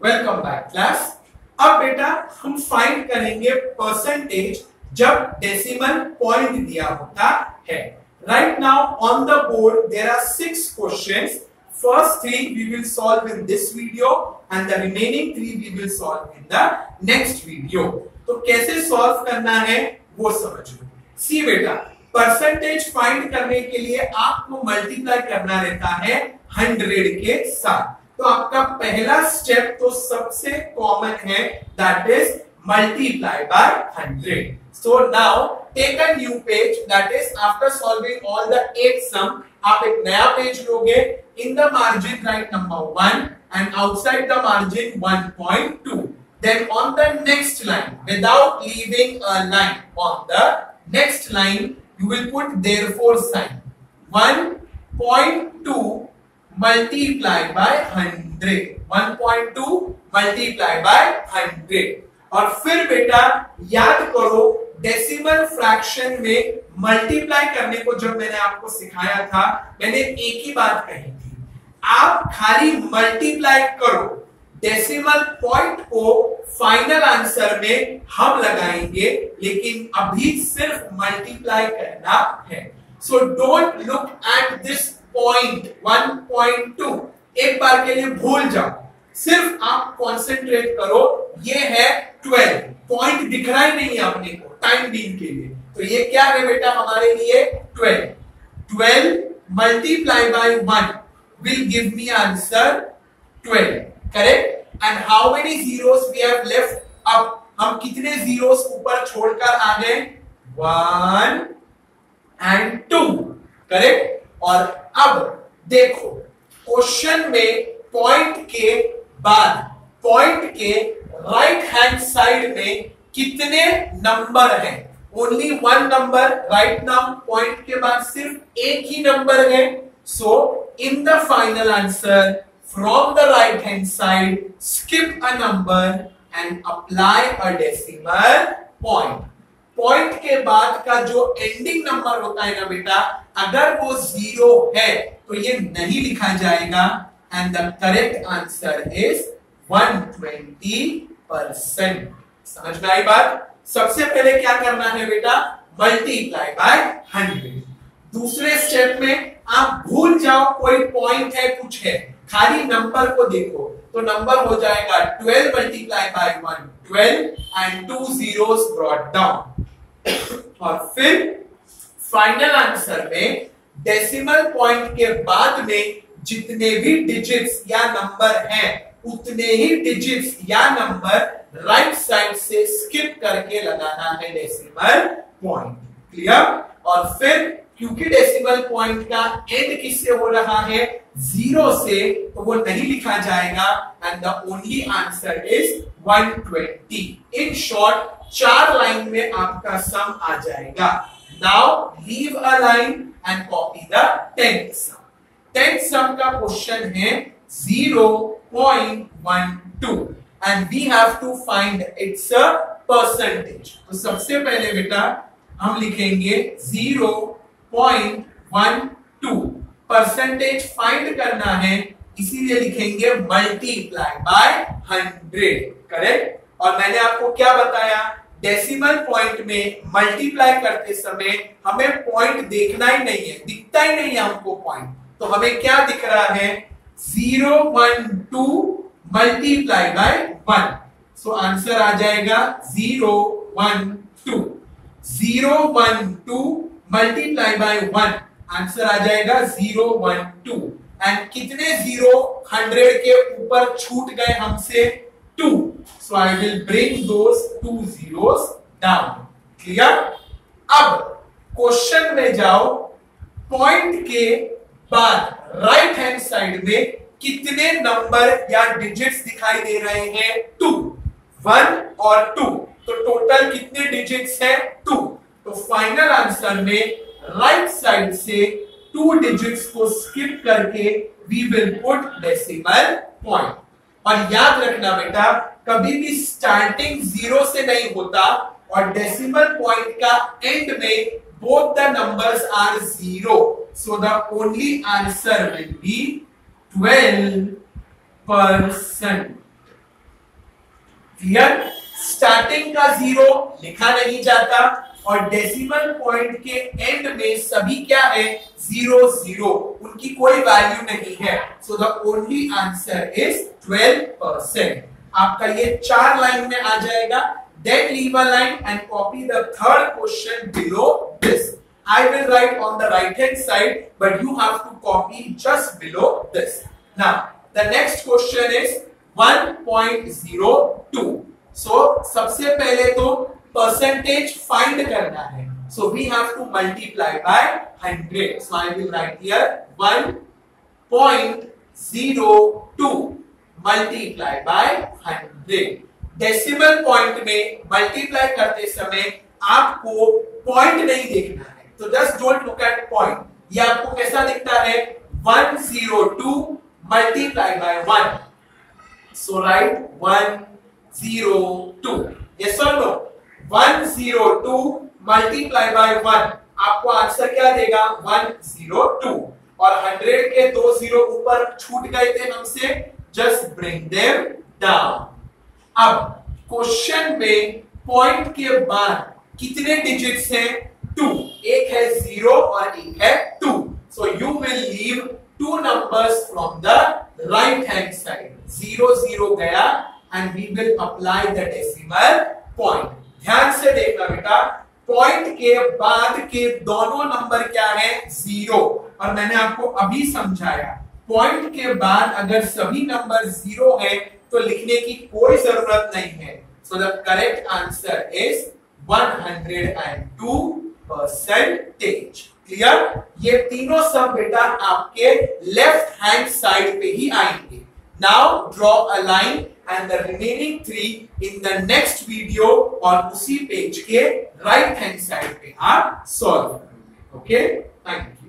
Welcome back class. अब बेटा हम फाइंड करेंगे परसेंटेज जब डेसिमल पॉइंट दिया होता है। Right now on the board there are 6 questions. First 3 we will solve in this video and the remaining 3 we will solve in the next video. तो कैसे सॉल्व करना है वो समझ लो। सी बेटा, परसेंटेज फाइंड करने के लिए आपको मल्टीप्लाई करना रहता है 100 के साथ। तो आपका पहला स्टेप तो सबसे कॉमन है, that is multiply by 100. So now take a new page, that is after solving all the 8 sum आप एक नया पेज लोगे. In the margin write number 1 and outside the margin 1.2. Then on the next line, without leaving a line, on the next line you will put therefore sign. 1.2 multiply by 100. 1.2 multiply by 100. और फिर बेटा याद करो, decimal fraction में multiply करने को जब मैंने आपको सिखाया था, मैंने एक ही बात कही थी, आप खाली मल्टीप्लाई करो, डेसिमल पॉइंट को फाइनल आंसर में हम लगाएंगे, लेकिन अभी सिर्फ मल्टीप्लाई करना है. So don't look at this point 1.2, एक बार के लिए भूल जाओ, सिर्फ आप कंसंट्रेट करो. ये है 12, पॉइंट दिख रहा ही नहीं है अपने को टाइम बीइंग के लिए, तो ये क्या है बेटा हमारे लिए 12. 12 multiply by 1 will give me answer 12, correct? And how many zeros we have left? अब हम कितने zeros ऊपर छोड़कर आ गए? 1 and 2, correct? और अब देखो क्वेश्चन में पॉइंट के बाद पॉइंट के राइट हैंड साइड में कितने नंबर हैं? Only 1 number. Right now point के बाद सिर्फ एक ही नंबर है. So in the final answer from the right hand side skip a number and apply a decimal point. Point के बाद का जो एंडिंग नंबर होता है ना बेटा, अगर वो 0 है तो ये नहीं लिखा जाएगा. And the correct answer is 120%. समझ में आई बात? सबसे पहले क्या करना है बेटा? Multiply by 100. दूसरे स्टेप में आप भूल जाओ कोई पॉइंट है कुछ है, खाली नंबर को देखो, तो नंबर हो जाएगा 12 multiply by 1 12 and 2 zeros brought down. और फिर फाइनल आंसर में डेसिमल पॉइंट के बाद में जितने भी डिजिट्स या नंबर हैं, उतने ही डिजिट्स या नंबर राइट साइड से स्किप करके लगाना है डेसिमल पॉइंट. क्लियर? और फिर क्योंकि डेसिमल पॉइंट का एंड किससे हो रहा है? 0 से, तो वो नहीं लिखा जाएगा. And the only answer is 120. In short 4 line में आपका सम आ जाएगा. Now leave a line and copy the 10th sum. 10th sum का क्वेश्चन है 0.12 and we have to find its percentage. तो सबसे पहले बेटा हम लिखेंगे 0.12. परसेंटेज फाइंड करना है, इसीलिए लिखेंगे मल्टीप्लाई बाय 100. करेक्ट? और मैंने आपको क्या बताया, डेसिमल पॉइंट में मल्टीप्लाई करते समय हमें पॉइंट देखना ही नहीं है, दिखता ही नहीं है हमको पॉइंट. तो हमें क्या दिख रहा है? 0.12 मल्टीप्लाई बाय 1. सो आंसर आ जाएगा 0.12. 0.12 मल्टीप्लाई बाय 1, आंसर आ जाएगा 0.12. एंड कितने 0 100 के ऊपर छूट गए हमसे? 2. So I will bring those 2 zeros down. Clear? अब क्वेश्चन में जाओ, पॉइंट के बाद राइट हैंड साइड में कितने नंबर या डिजिट्स दिखाई दे रहे हैं? 2. 1 और 2, तो टोटल कितने डिजिट्स हैं? 2. तो फाइनल आंसर में राइट साइड से 2 डिजिट्स को स्किप करके we will put decimal point. और याद रखना बेटा, कभी भी स्टार्टिंग 0 से नहीं होता, और डेसिमल पॉइंट का एंड में both the numbers are 0. So the only answer will be 12%. Clear? Starting का 0 लिखा नहीं जाता और डेसिमल पॉइंट के एंड में सभी क्या है? 0 0, उनकी कोई वैल्यू नहीं है। So the only answer is 12%। आपका ये 4 लाइन में आ जाएगा। Then leave a line and copy the third question below this. I will write on the right hand side, but you have to copy just below this. Now, the next question is 1.02. So, सबसे पहले तो percentage find करना है. So, we have to multiply by 100. So, I will write here 1.02 multiply by 100. Decimal point में multiply करते समय आपको point नहीं देखना है, तो just don't look at point. ये आपको कैसा दिखता है? 102 multiply by 1। So right 102। Yes और नो? 102 मल्टीप्लाई बाय 1 आपको आंसर क्या देगा? 102। और 100 के 2 0 ऊपर छूट गए थे हमसे, जस्ट ब्रिंग देम डाउन। अब क्वेश्चन में पॉइंट के बाद कितने डिजिट्स हैं? 2। एक है 0 और एक है 2। So you will leave 2 numbers from the right hand side. 0 0 गया and we will apply the decimal point. ध्यान से देखना बेटा, पॉइंट के बाद के दोनों नंबर क्या है? 0। और मैंने आपको अभी समझाया, पॉइंट के बाद अगर सभी नंबर 0 है तो लिखने की कोई जरूरत नहीं है। So the correct answer is 102%। Clear? ये तीनों सब बेटा आपके लेफ्ट हैंड साइड पे ही आएंगे। Now draw a line and the remaining 3 in the next video और उसी पेज के राइट हैंड साइड पे आप सॉल्व करेंगे। Okay, thank you.